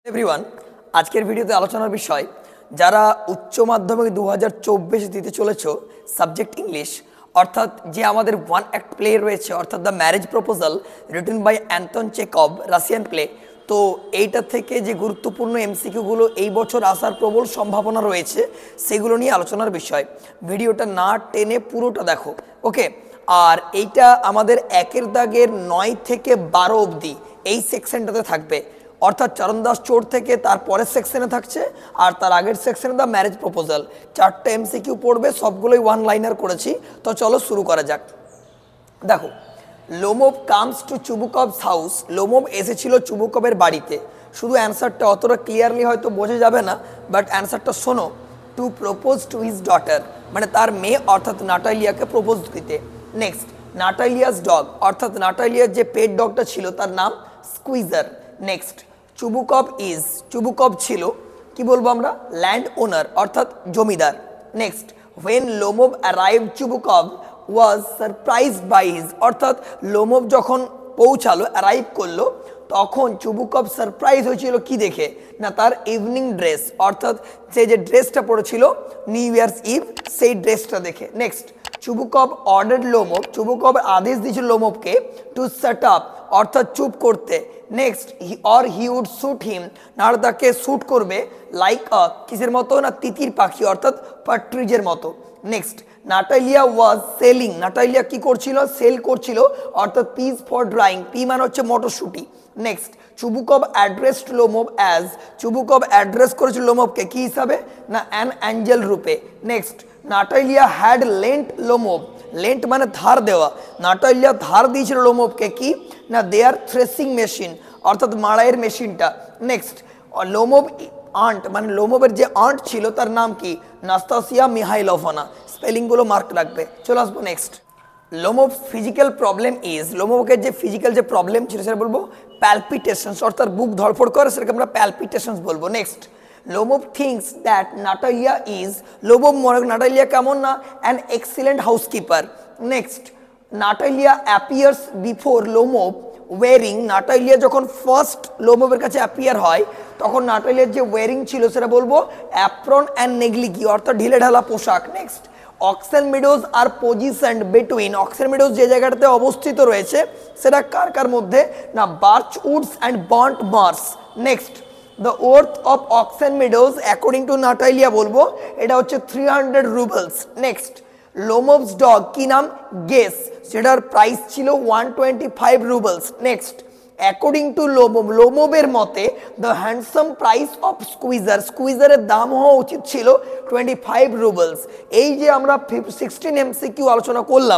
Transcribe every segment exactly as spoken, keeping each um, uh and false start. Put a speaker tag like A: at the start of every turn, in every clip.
A: Everyone, আজকের ভিডিওতে আলোচনার বিষয় যারা উচ্চ মাধ্যমিক দু হাজার চব্বিশ দিতে চলেছ সাবজেক্ট ইংলিশ, অর্থাৎ যে আমাদের ওয়ান অ্যাক্ট প্লে রয়েছে, অর্থাৎ the marriage proposal written by Anton Chekhov, Russian play. তো এইটা থেকে যে গুরুত্বপূর্ণ এমসিকিউগুলো এই বছর আসার প্রবল সম্ভাবনা রয়েছে সেগুলো নিয়ে আলোচনার বিষয়। ভিডিওটা না টেনে পুরোটা দেখো, ওকে। আর এইটা আমাদের একের দাগের নয় থেকে বারো অবধি এই সেকশনটাতে থাকবে, অর্থাৎ চরণদাস চোর থেকে তার পরের সেকশনে থাকছে, আর তার আগের সেকশনে দ্য ম্যারেজ প্রপোজাল। চারটে এমসিকিউ পড়বে, সবগুলোই ওয়ান লাইনার করেছি। তো চলো শুরু করা যাক। দেখো, Lomov comes to Chubukov's house. Lomov এসেছিল চুবুকভের বাড়িতে। শুধু অ্যান্সারটা অতটা ক্লিয়ারলি হয়তো বোঝা যাবে না, বাট অ্যান্সারটা শোনো। To propose to his daughter, মানে তার মেয়ে অর্থাৎ নাটালিয়াকে প্রপোজ দিতে। নেক্সট, নাটালিয়াস ডগ, অর্থাৎ নাটালিয়ার যে পেট ডগটা ছিল তার নাম Squeezer. Next, Chubukov is, Chubukov ছিল কি বলবো আমরা, ল্যান্ড ওনার অর্থাৎ জমিদার। Next, when Lomov arrive Chubukov was surprised by his, অর্থাৎ লোমোভ যখন পৌঁছালো, অ্যারাইভ করলো, তখন চুবুকভ সারপ্রাইজ হয়েছিল কি দেখে, না তার ইভিনিং ড্রেস, অর্থাৎ সে যে ড্রেসটা পরেছিল নিউ ইয়ার্স ইভ, সেই ড্রেসটা দেখে। Next, Chubukov ordered Lomov, Chubukov আদেশ দিয়েছিল লোমোভকে টু সেট আপ, অর্থাৎ চুপ করতে। Next, or he would shoot him, না তাকে শ্যুট করবে, লাইক আ কিসের মতো, না তিতির পাখি অর্থাৎ পার্ট্রিজের মতো। Next, Natalia was shelling, Natalia কি করছিল, সেল করছিল, অর্থাৎ পিস ফর ড্রাইং, পি মানে হচ্ছে মটরশুটি। Next, Chubukov addressed Lomov as, Chubukov address করেছিল লোমোভকে কি হিসাবে, না অ্যান অ্যাঞ্জেল রূপে। Next, Natalia had lent Lomov, lent মানে ধার দেওয়া, নাটালিয়া ধার দিয়েছিল লোমোভকে কি, না দেয়ার থ্রেসিং মেশিন, অর্থাৎ মাড়াইয়ের মেশিনটা। নেক্সট, লোমোভ আন্ট, মানে লোমোভের যে আন্ট ছিল তার নাম কি, নাস্তাসিয়া মিহাইলোভনা। স্পেলিংগুলো মার্ক রাখবে। চলে আসবো next. Lomov physical problem is, লোমোভের যে ফিজিক্যাল যে প্রবলেম ছিল সেটা বলবো প্যালপিটেশনস, অর্থাৎ বুক ধড়ফড় করে, সেটাকে আমরা প্যালপিটেশনস বলবো। Next, Lomov thinks that Natalia is, Lomov মনে নাটালিয়া কেমন, না an excellent housekeeper. Next, Natalia appears before Lomov wearing, Natalia যখন ফার্স্ট লোমোভের কাছে অ্যাপিয়ার হয় তখন নাটালিয়ার যে ওয়েরিং ছিল সেটা বলবো অ্যাপ্রন অ্যান্ড নেগলিগি, অর্থাৎ ঢিলে ঢালা পোশাক। Next, Oxen Meadows are positioned between, Oxen Meadows যে জায়গাটাতে অবস্থিত রয়েছে সেটা কার কার মধ্যে, না Birch Woods and Burnt Marsh. Next, the worth of Oxen Meadows according to Natalia বলবো এটা হচ্ছে three hundred roubles. Next, Lomov's dog কি নাম, গেস, সেটার প্রাইস ছিল one twenty five roubles. Next, according to Lomov, লোমোভের মতে the handsome price of Squeezer, স্কুইজারের দাম হওয়া উচিত ছিল টোয়েন্টি ফাইভ রুবেলস। এই যে আমরা সিক্সটিন এমসিকিউ আলোচনা করলাম,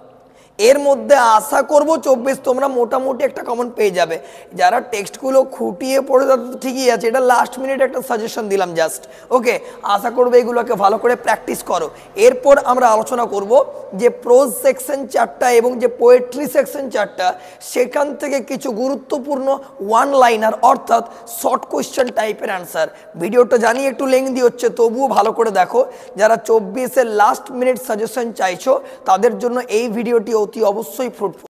A: এর মধ্যে আশা করব চব্বিশ তোমরা মোটামুটি একটা কমন পেয়ে যাবে। যারা টেক্সটগুলো খুঁটিয়ে পড়ে তাদের তো ঠিকই আছে, এটা লাস্ট মিনিট একটা সাজেশন দিলাম জাস্ট, ওকে। আশা করবো এগুলোকে ভালো করে প্র্যাকটিস করো। এরপর আমরা আলোচনা করব যে প্রোজ সেকশন চারটা এবং যে পোয়েট্রি সেকশন চারটা, সেখান থেকে কিছু গুরুত্বপূর্ণ ওয়ান লাইনার অর্থাৎ শর্ট কোয়েশ্চেন টাইপের অ্যান্সার। ভিডিওটা জানি একটু লেংদি হচ্ছে, তবুও ভালো করে দেখো। যারা চব্বিশের লাস্ট মিনিট সাজেশন চাইছো তাদের জন্য এই ভিডিওটি অতি অবশ্যই ফ্রুটফুল।